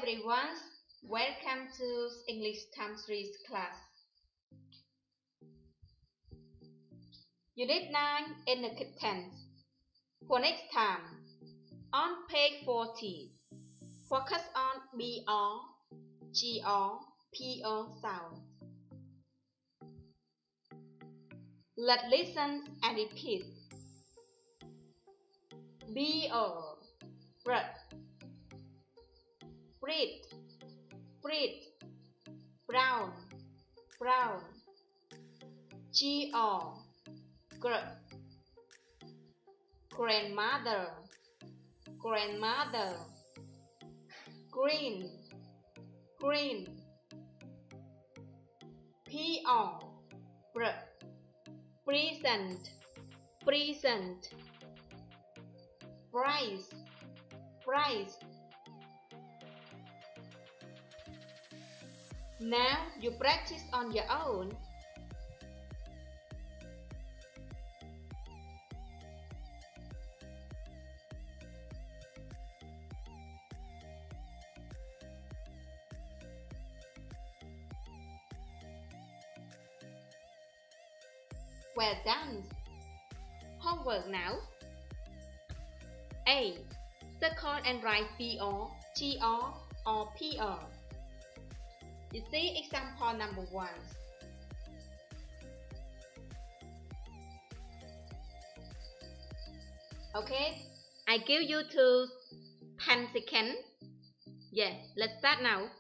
everyone, welcome to English Time Series class. Unit 9 in the tense. For next time, on page 40, focus on BR, GR, PR sound. Let's listen and repeat. BR, bread, bread, brown, GR, grandmother, green, PR, present, price. Now you practice on your own. Well done. Homework now. A. Circle and write BR, GR or PR. You see example number 1. Okay, I give you 10 seconds. Yeah, let's start now.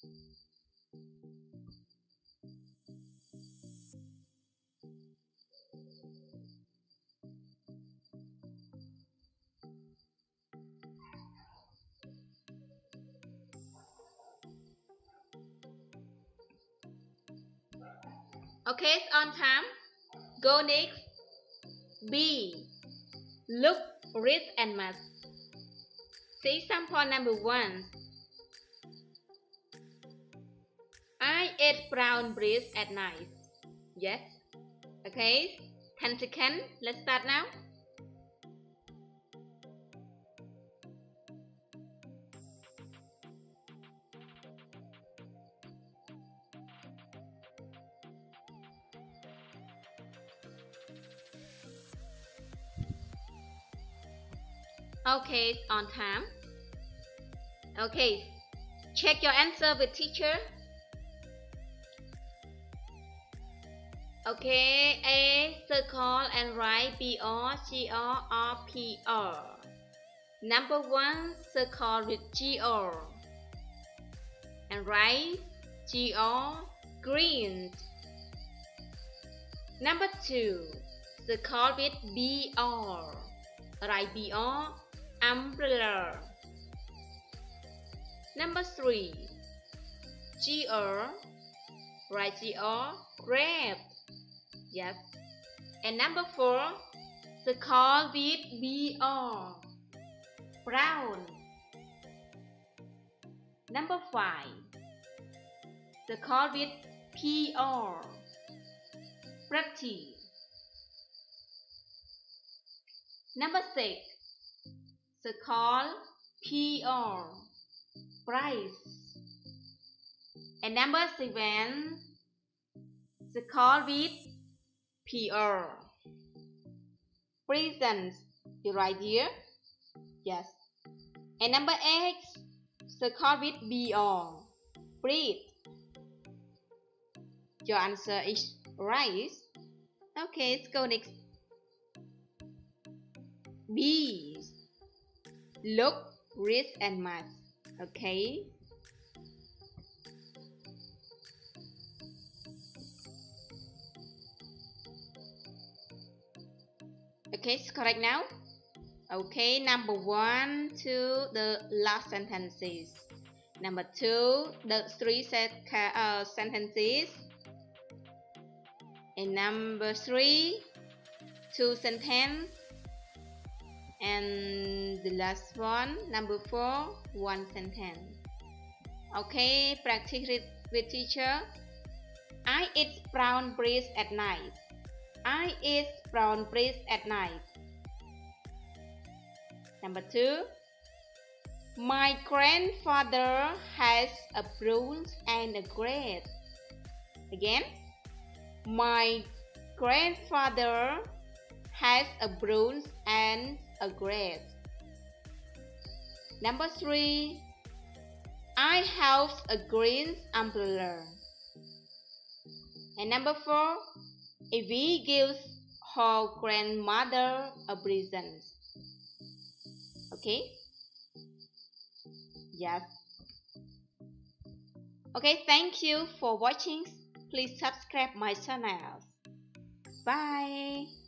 Okay, it's on time. Go next. B. Look, read and math. See example number 1. I ate brown bread at night. Yes. Okay, 10 seconds. Let's start now. Okay, on time. Okay, check your answer with teacher. Okay, A. Circle and write BR, GR or PR. Number 1, circle with GR and write GR, green. Number 2, circle with BR, write BR, umbrella. Number 3, GR, write GR, grape. Yes. And number 4, circle with BR, brown. Number 5, circle with PR, pretty. Number 6, circle PR, price. And number 7, circle with PR, present. You write here. Yes. And number 8, circle with BR, bread. Your answer is right. Okay, let's go next. B. Look, read and math. Okay. Okay, it's correct now. Okay, number 1 to the last sentences. Number 2, the 3 sentences. And number 3, 2 sentences. And the last one, number 4, 1 sentence. Okay, practice it with teacher. I eat brown bread at night. I eat brown bread at night. Number 2, My grandfather has a bronze and a grace. Again. My grandfather has a bronze and a grace. Number 3. I have a green umbrella. And number 4. Evie gives her grandmother a present. Okay? Yes. Okay, thank you for watching. Please subscribe my channel. Bye.